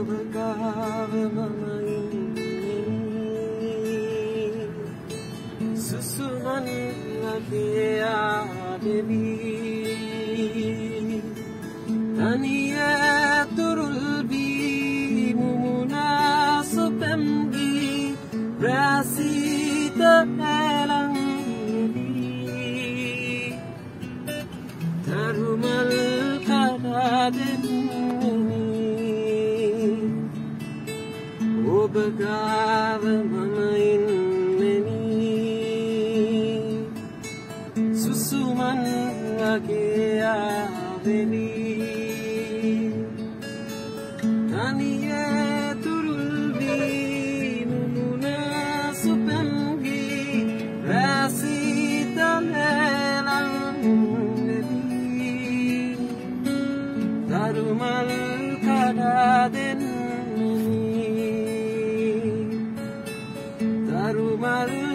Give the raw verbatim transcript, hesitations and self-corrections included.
ඔබ ගාව මම ඉන්නේ සුසුමන් වගේ ආවෙවි තනිය තුරුල් වී මුමුණා සුපැම්ගී රැසීත ඇලන් තරුමල් කඩාදෙන්නේ ඔබ ගාව මම ඉන්නෙමි සුසුමන් වගේ ආවෙවි තනිය තුරුල් වී මුමුණා සුපැම්ගී රැසීත ඇලන් තරුමල් කඩාදෙන්නේ තරුමල්